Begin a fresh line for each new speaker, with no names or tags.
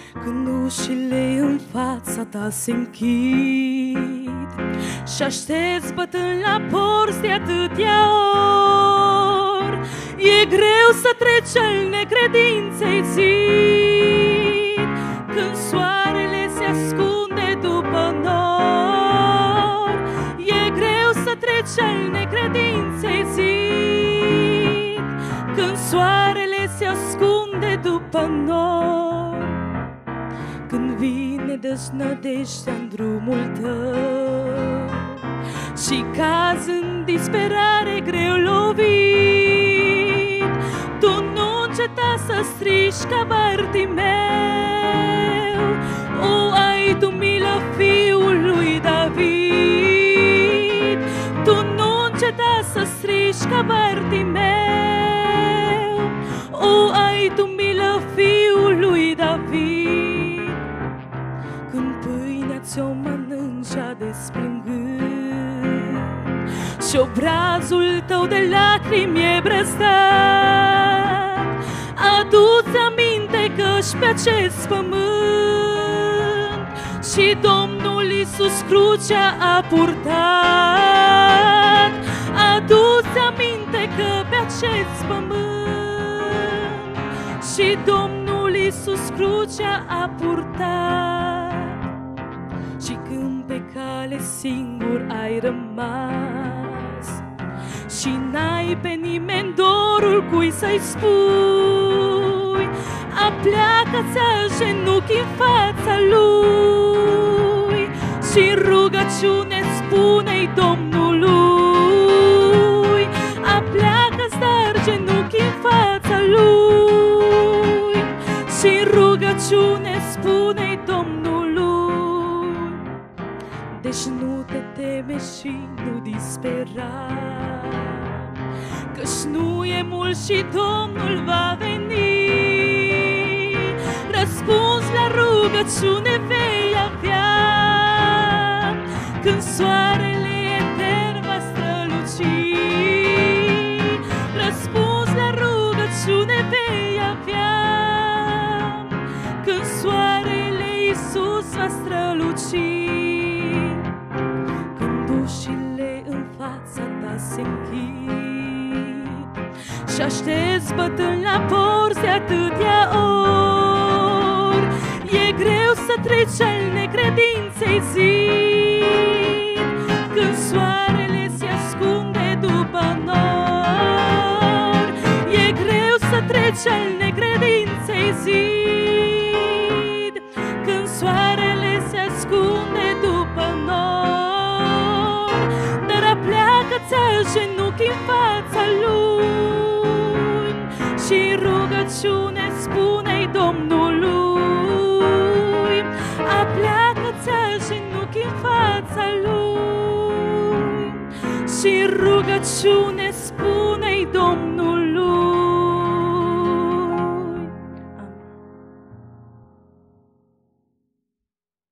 Când ușile în fața ta se închid și aștepți bătând la porți de atâtea ori, e greu să treci al necredinței zid. Când soarele se ascunde după nor, e greu să treci al necredinței zid. Când soarele se ascunde după nor, când vine deznădejdea în drumul tău și cazi în disperare greu lovit, tu nu înceta să strigi ca Bartimeu: o, ai tu milă, fiul lui David! Tu nu înceta să strigi ca Bartimeu: o, ai tu milă, fiul lui David! Când pâinea ți-o mănânci desplângând și obrazul tău de lacrimi e brăzdat, adu-ți aminte că-și pe acest pământ și Domnul Iisus crucea a purtat. Adu-ți aminte că pe acest pământ și Domnul Iisus crucea a purtat. Și când pe cale singur ai rămas și n-ai pe nimeni dorul cui să-i spui, apleacă-ți genunchi în fața lui și în rugăciune spune-i Domnului. Apleacă-ți genunchi în fața lui și în rugăciune spune-i Domnului. Deci nu te teme și nu dispera, căci nu e mult și Domnul va veni. Răspuns la rugăciune vei avea când soarele etern va străluci. Răspuns la rugăciune vei avea când soarele Iisus va străluci. Ușile în fața ta se închid și aștepți bătând la porți de atâtea ori, e greu să treci al necredinței zid. Când soarele se ascunde după nor, e greu să treci al necredinței zid. Când soarele se ascunde după nor, apleacă-ți genunchi în fața lui și în rugăciune spune-i Domnului. Apleacă-ți genunchi în fața lui și în rugăciune spune-i Domnului.